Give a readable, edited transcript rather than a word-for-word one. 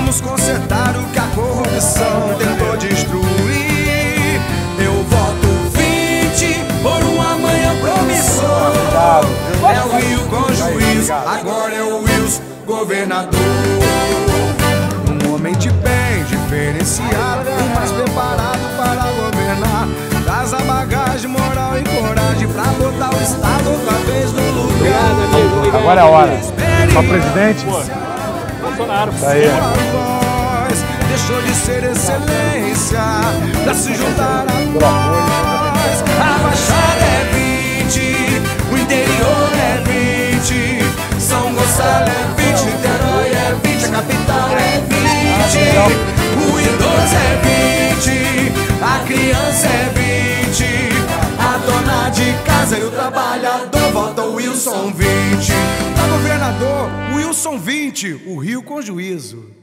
Vamos consertar o que a corrupção tentou destruir. Eu voto 20 por um amanhã promissor. É o Rio com juiz, agora é o Wilson governador. Um homem de bem, diferenciado, mais preparado para governar. Traz a bagagem, moral e coragem pra botar o Estado outra vez no lugar. Agora é a hora. Pra presidente? Bolsonaro. Tá aí. Deixou de ser excelência pra se juntar a nós. A Baixada é 20, o interior é 20, São Gonçalo é 20, Niterói é 20, a capital é 20, o idoso é 20, a criança é 20, a dona de casa e o trabalhador votam Wilson 20. Pra governador, Wilson 20, o Rio com juízo.